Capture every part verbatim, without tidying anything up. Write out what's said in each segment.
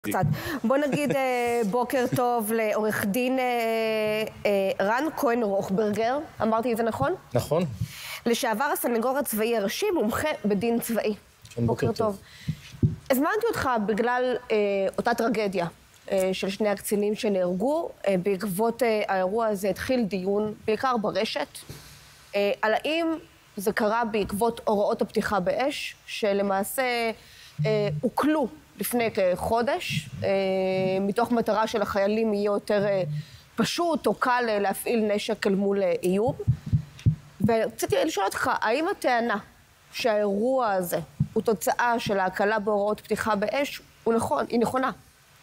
קצת. בוא נגיד בוקר טוב לעורך דין רן כהן רוכברגר, אמרתי את זה נכון? נכון. לשעבר הסנגור הצבאי הראשי, מומחה בדין צבאי. כן, בוקר טוב. הזמנתי אותך בגלל אותה טרגדיה של שני הקצינים שנהרגו. בעקבות האירוע הזה התחיל דיון, בעיקר ברשת, על האם זה קרה בעקבות הוראות הפתיחה באש, שלמעשה הוקלו לפני כחודש, מתוך מטרה של החיילים יהיה יותר פשוט או קל להפעיל נשק אל מול איום. ורציתי לשאול אותך, האם הטענה שהאירוע הזה הוא תוצאה של ההקלה בהוראות פתיחה באש, הוא נכון, היא נכונה?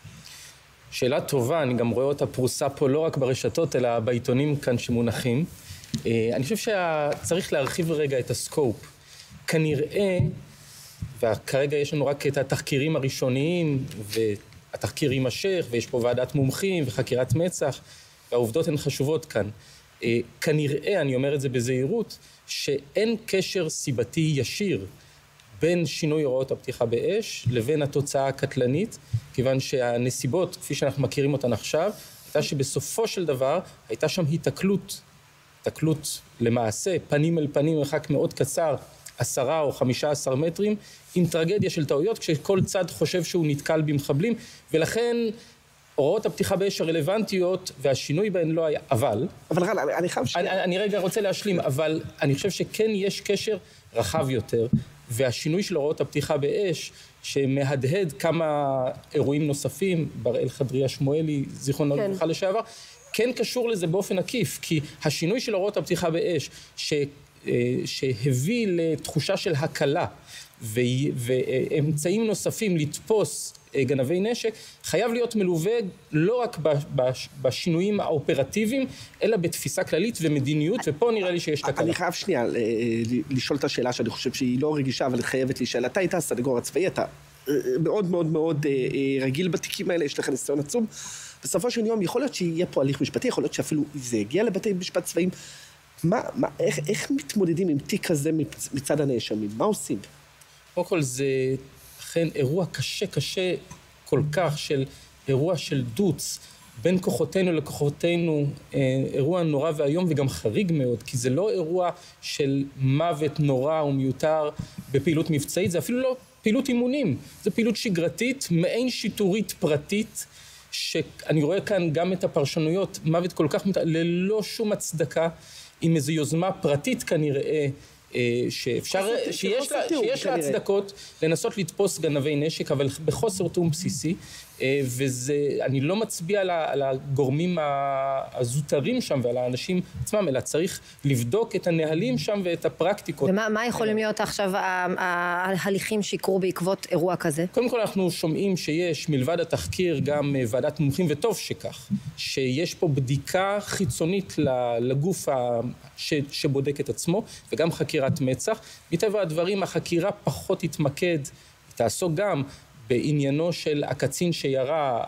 שאלה טובה, אני גם רואה אותה פרוסה פה לא רק ברשתות, אלא בעיתונים כאן שמונחים. אני חושב שצריך להרחיב רגע את הסקופ. כנראה, וכרגע יש לנו רק את התחקירים הראשוניים, והתחקיר יימשך, ויש פה ועדת מומחים וחקירת מצ"ח, והעובדות הן חשובות כאן. כנראה, אני אומר את זה בזהירות, שאין קשר סיבתי ישיר בין שינוי הוראות הפתיחה באש לבין התוצאה הקטלנית, כיוון שהנסיבות, כפי שאנחנו מכירים אותן עכשיו, הייתה שבסופו של דבר הייתה שם התקלות, התקלות למעשה, פנים אל פנים, מרחק מאוד קצר, עשרה או חמישה עשר מטרים, עם טרגדיה של טעויות, כשכל צד חושב שהוא נתקל במחבלים, ולכן הוראות הפתיחה באש הרלוונטיות והשינוי בהן לא היה, אבל... אבל רן, אני חייב ש... אני, אני רגע רוצה להשלים, אבל אני חושב שכן יש קשר רחב יותר, והשינוי של הוראות הפתיחה באש, שמהדהד כמה אירועים נוספים, בראל חדריה שמואלי, זיכרונו לברכה לשעבר, כן קשור לזה באופן עקיף, כי השינוי של הוראות הפתיחה באש, ש... שהביא לתחושה של הקלה ואמצעים נוספים לתפוס גנבי נשק, חייב להיות מלווה לא רק בשינויים האופרטיביים, אלא בתפיסה כללית ומדיניות, ופה נראה לי שיש תקלה. אני חייב שנייה לשאול את השאלה שאני חושב שהיא לא רגישה, אבל חייבת להישאל. אתה היית הסנגור הצבאי, אתה מאוד מאוד מאוד רגיל בתיקים האלה, יש לך ניסיון עצום. בסופו של יום יכול להיות שיהיה פה הליך משפטי, יכול להיות שאפילו זה יגיע לבתי משפט צבאיים. מה, מה, איך, איך מתמודדים עם תיק כזה מצד הנאשמים? מה עושים? קודם כל זה אכן אירוע קשה, קשה כל כך של אירוע של דוץ בין כוחותינו לכוחותינו, אירוע נורא והיום וגם חריג מאוד, כי זה לא אירוע של מוות נורא ומיותר בפעילות מבצעית, זה אפילו לא פעילות אימונים, זה פעילות שגרתית, מעין שיטורית פרטית, שאני רואה כאן גם את הפרשנויות, מוות כל כך ללא שום הצדקה, עם איזו יוזמה פרטית כנראה, שאפשר, שיש לה, שיש לה הצדקות לנסות לתפוס גנבי נשק, אבל בחוסר תיאום בסיסי, וזה, אני לא מצביע על הגורמים הזוטרים שם ועל האנשים עצמם, אלא צריך לבדוק את הנהלים שם ואת הפרקטיקות. ומה מה יכולים להיות עכשיו ההליכים שיקרו בעקבות אירוע כזה? קודם כל אנחנו שומעים שיש מלבד התחקיר גם ועדת מומחים, וטוב שכך, שיש פה בדיקה חיצונית לגוף שבודק את עצמו, וגם חקירת מצ"ח. מטבע הדברים החקירה פחות תתמקד, תעסוק גם בעניינו של הקצין שירה,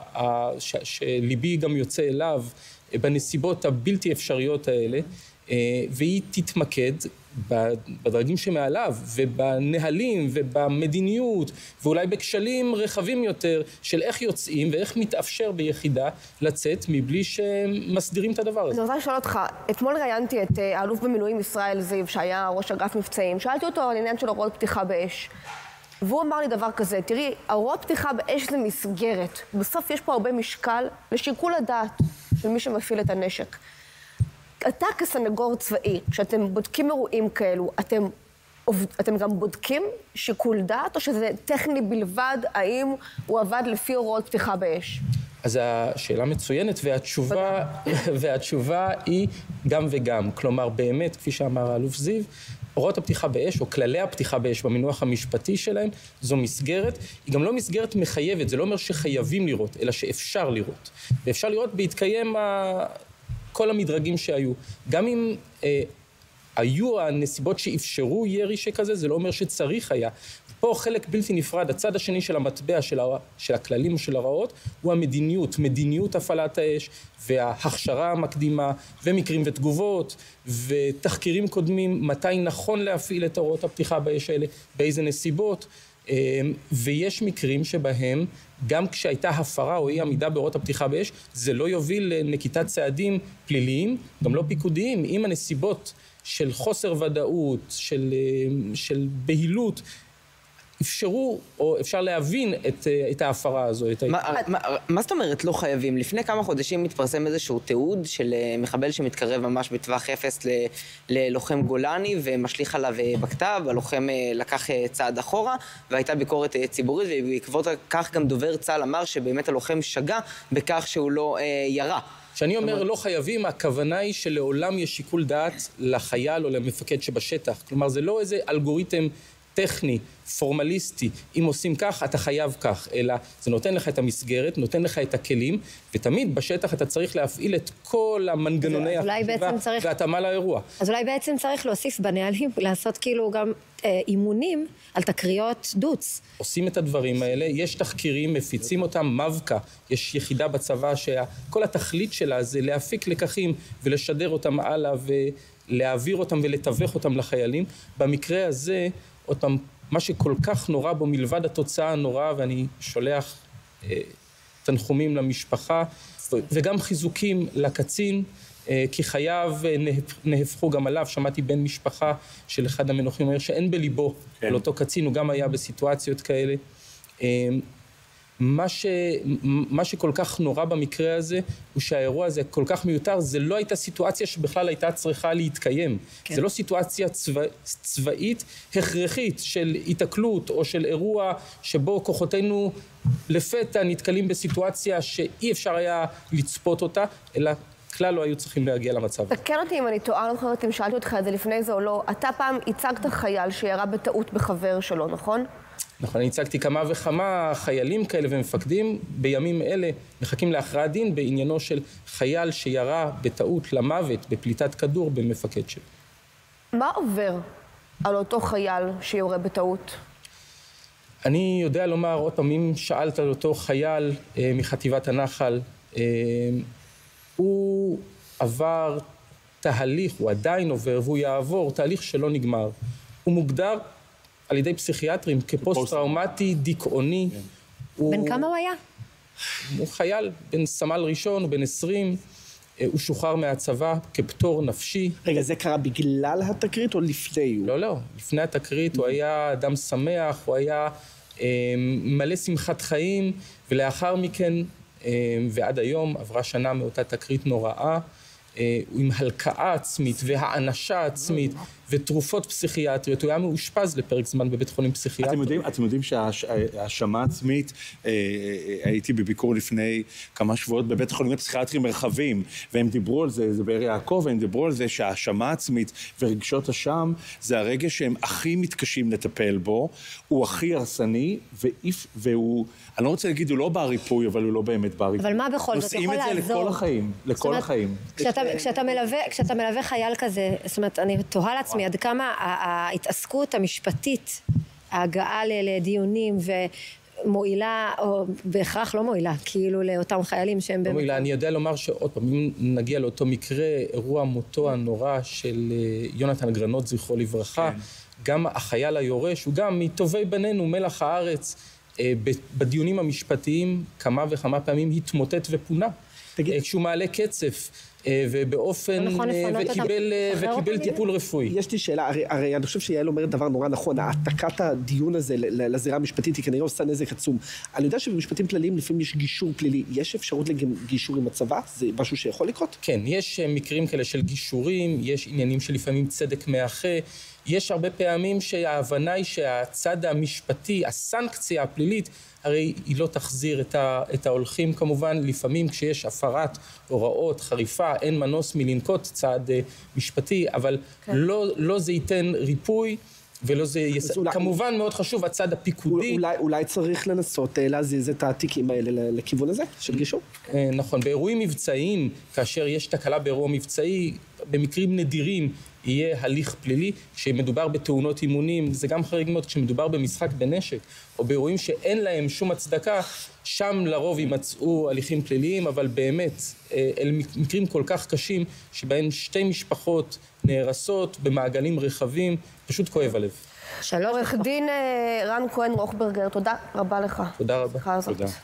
שליבי גם יוצא אליו בנסיבות הבלתי אפשריות האלה, והיא תתמקד בדרגים שמעליו ובנהלים ובמדיניות ואולי בכשלים רחבים יותר של איך יוצאים ואיך מתאפשר ביחידה לצאת מבלי שמסדירים את הדבר הזה. אני רוצה לשאול אותך, אתמול ראיינתי את האלוף במילואים ישראל זיו שהיה ראש אגף מבצעים, שאלתי אותו על עניין של הוראות פתיחה באש, והוא אמר לי דבר כזה, תראי, הוראות פתיחה באש זה מסגרת, בסוף יש פה הרבה משקל לשיקול הדעת של מי שמפעיל את הנשק. אתה כסנגור צבאי, כשאתם בודקים אירועים כאלו, אתם, אתם גם בודקים שיקול דעת, או שזה טכני בלבד, האם הוא עבד לפי הוראות פתיחה באש? אז השאלה מצוינת, והתשובה, והתשובה היא גם וגם. כלומר, באמת, כפי שאמר האלוף זיו, הוראות הפתיחה באש, או כללי הפתיחה באש במינוח המשפטי שלהם, זו מסגרת. היא גם לא מסגרת מחייבת, זה לא אומר שחייבים לראות, אלא שאפשר לראות. ואפשר לראות בהתקיים ה... כל המדרגים שהיו. גם אם אה, היו הנסיבות שאפשרו ירי שכזה, זה לא אומר שצריך היה. פה חלק בלתי נפרד, הצד השני של המטבע של, ה, של הכללים ושל הרעות, הוא המדיניות, מדיניות הפעלת האש, וההכשרה המקדימה, ומקרים ותגובות, ותחקירים קודמים, מתי נכון להפעיל את הוראות הפתיחה באש האלה, באיזה נסיבות, ויש מקרים שבהם, גם כשהייתה הפרה או אי עמידה בהוראות הפתיחה באש, זה לא יוביל לנקיטת צעדים פליליים, גם לא פיקודיים, אם הנסיבות של חוסר ודאות, של, של בהילות, אפשרו, או אפשר להבין את, את ההפרה הזו. מה, מה, מה זאת אומרת לא חייבים? לפני כמה חודשים מתפרסם איזשהו תיעוד של מחבל שמתקרב ממש בטווח אפס ל, ללוחם גולני ומשליך עליו בכתב, הלוחם לקח צעד אחורה, והייתה ביקורת ציבורית, ובעקבות כך גם דובר צה"ל אמר שבאמת הלוחם שגה בכך שהוא לא אה, ירה. כשאני אומר לא חייבים, הכוונה היא שלעולם יש שיקול דעת לחייל או למפקד שבשטח. כלומר, זה לא איזה אלגוריתם טכני, פורמליסטי, אם עושים כך, אתה חייב כך, אלא זה נותן לך את המסגרת, נותן לך את הכלים, ותמיד בשטח אתה צריך להפעיל את כל המנגנוני החשיבה והתאמה לאירוע. אז אולי בעצם צריך להוסיף בנהלים, לעשות כאילו גם אה, אימונים על תקריות דוץ. עושים את הדברים האלה, יש תחקירים, מפיצים אותם, מבקה, יש יחידה בצבא שכל התכלית שלה זה להפיק לקחים ולשדר אותם הלאה ולהעביר אותם ולתווך אותם לחיילים. במקרה הזה, עוד פעם, מה שכל כך נורא בו מלבד התוצאה הנוראה, ואני שולח אה, תנחומים למשפחה, וגם חיזוקים לקצין, אה, כי חייו אה, נהפכו גם עליו. שמעתי בן משפחה של אחד המנוחים, אומר שאין בליבו כן. על אותו קצין, הוא גם היה בסיטואציות כאלה. אה, מה, ש, מה שכל כך נורא במקרה הזה, הוא שהאירוע הזה כל כך מיותר, זה לא הייתה סיטואציה שבכלל הייתה צריכה להתקיים. כן. זה לא סיטואציה צבא, צבאית הכרחית של התקלות או של אירוע שבו כוחותינו לפתע נתקלים בסיטואציה שאי אפשר היה לצפות אותה, אלא כלל לא היו צריכים להגיע למצב. תקן אותי אם אני טועה, לא זוכרת אם שאלתי אותך את זה לפני זה או לא, אתה פעם הצגת חייל שירה בטעות בחבר שלו, נכון? נכון, אני הצגתי כמה וכמה חיילים כאלה ומפקדים, בימים אלה מחכים להכרעת דין בעניינו של חייל שירה בטעות למוות בפליטת כדור במפקד שלו. מה עובר על אותו חייל שיורה בטעות? אני יודע לומר, עוד פעם, אם שאלת על אותו חייל אה, מחטיבת הנחל, אה, הוא עבר תהליך, הוא עדיין עובר והוא יעבור תהליך שלא נגמר. הוא מוגדר על ידי פסיכיאטרים כפוסט-טראומטי, דיכאוני. בן כמה הוא היה? הוא חייל, בן סמל ראשון, בן עשרים, הוא שוחרר מהצבא כפטור נפשי. רגע, זה קרה בגלל התקרית או לפני? לא, לא. לפני התקרית הוא היה אדם שמח, הוא היה אה, מלא שמחת חיים, ולאחר מכן, אה, ועד היום, עברה שנה מאותה תקרית נוראה, עם הלקאה עצמית והאנשה עצמית ותרופות פסיכיאטריות. הוא היה מאושפז לפרק זמן בבית חולים פסיכיאטרי. אתם יודעים, אתם יודעים שההאשמה עצמית, הייתי בביקור לפני כמה שבועות בבית החולים הפסיכיאטרי מרחבים, והם דיברו על זה, זה באר יעקב, והם דיברו על זה שההאשמה עצמית ורגשות אשם, זה הרגש שהם הכי מתקשים לטפל בו, הוא הכי הרסני, והוא, אני לא רוצה להגיד, הוא לא בר ריפוי, אבל הוא לא באמת בר ריפוי. אבל מה בכל זאת? יכול לעזור. עושים את זה לכל החיים, לכל החיים. כשאתה, כשאתה מלווה, כשאתה מלווה חייל כזה, זאת אומרת, אני תוהה לעצמי עד כמה ההתעסקות המשפטית, ההגעה לדיונים ומועילה, או בהכרח לא מועילה, כאילו לאותם חיילים שהם... לא מועילה, אני יודע לומר שעוד פעם, אם נגיע לאותו מקרה, אירוע מותו הנורא של יונתן גרנות, זכרו לברכה, גם החייל היורש, הוא גם מטובי בנינו, מלח הארץ, בדיונים המשפטיים כמה וכמה פעמים התמוטט ופונה. כשהוא מעלה קצף, ובאופן, וקיבל, וקיבל טיפול רפואי. יש לי שאלה, הרי, הרי אני חושב שיעל אומרת דבר נורא נכון, העתקת הדיון הזה לזירה המשפטית היא כנראה עושה נזק עצום. אני יודע שבמשפטים כלליים לפעמים יש גישור פלילי, יש אפשרות לגישור עם הצבא? זה משהו שיכול לקרות? כן, יש מקרים כאלה של גישורים, יש עניינים שלפעמים צדק מאחה, יש הרבה פעמים שההבנה היא שהצד המשפטי, הסנקציה הפלילית, הרי היא לא תחזיר את, ה, את ההולכים כמובן, לפעמים כשיש הפרת הוראות חריפה, אין מנוס מלנקוט צעד משפטי, אבל כן. לא, לא זה ייתן ריפוי, ולא זה יס... אולי... כמובן מאוד חשוב הצד הפיקודי. אולי, אולי צריך לנסות להזיז את העתיקים האלה לכיוון הזה, של גישור? נכון, באירועים מבצעיים, כאשר יש תקלה באירוע מבצעי, במקרים נדירים יהיה הליך פלילי, כשמדובר בתאונות אימונים, זה גם חריג מאוד, כשמדובר במשחק בנשק, או באירועים שאין להם שום הצדקה, שם לרוב יימצאו הליכים פליליים, אבל באמת, אל מקרים כל כך קשים, שבהם שתי משפחות נהרסות במעגלים רחבים, פשוט כואב הלב. שלוש עורך דין רן כהן רוכברגר, תודה רבה לך. תודה רבה. תודה.